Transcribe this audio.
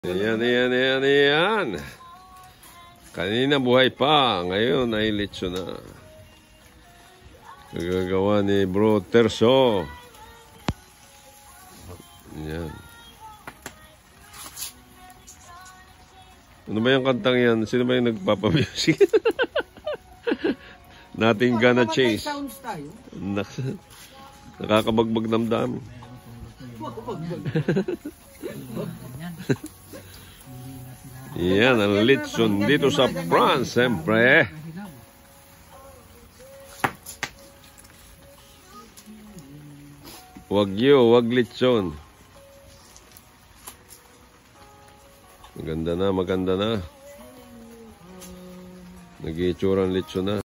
Ayan. Kanina buhay pa, ngayon ay litso na. Gagawa ni Bro Terso. Ayan. Ano ba yung kantang yan? Sino ba yung nagpapamusic? Nothing gonna change. Nakakabagbag damdam. Yan ang litson dito sa France, siyempre. Wag litson. Maganda na. Nag-iitsura ang litson na.